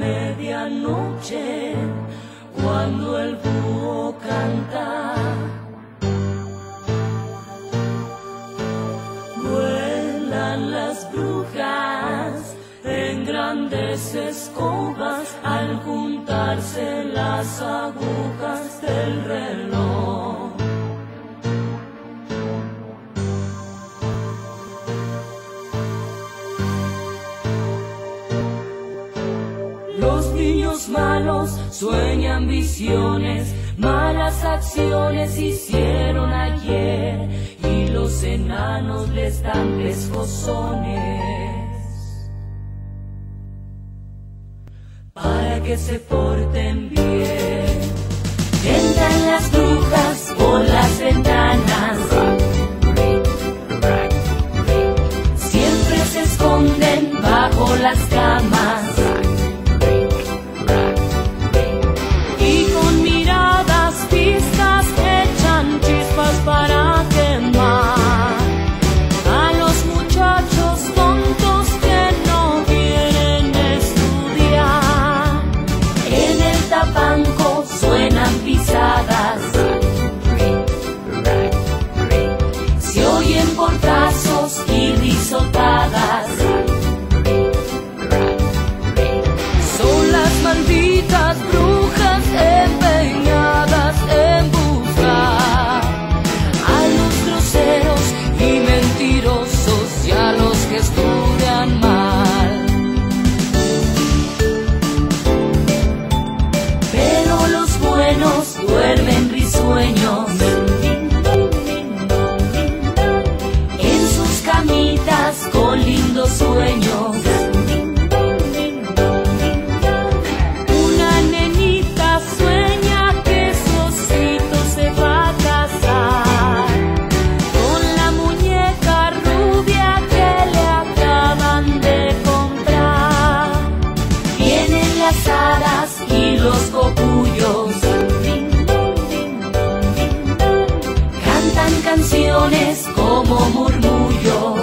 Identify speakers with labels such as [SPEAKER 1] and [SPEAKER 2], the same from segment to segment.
[SPEAKER 1] medianoche, cuando el búho canta, vuelan las brujas en grandes escobas al juntarse las agujas del reloj. Los niños malos sueñan visiones, malas acciones hicieron ayer, y los enanos les dan pescozones para que se porten bien. Entran las brujas por las ventanas, siempre se esconden bajo las camas, para quemar a los muchachos tontos que no quieren estudiar. En el tapanco suenan pisadas, se oyen portazos y risotadas. Son las malditas brujas empeñadas en buscar y mentirosos y a los que estudian mal. Pero los buenos duermen risueños en sus camitas con lindos sueños. Una nenita sueña que su osito se va a casar y los copullos cantan canciones como murmullos.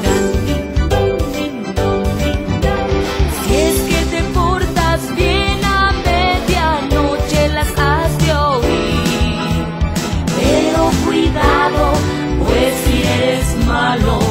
[SPEAKER 1] Si es que te portas bien a medianoche las has de oír, pero cuidado, pues si eres malo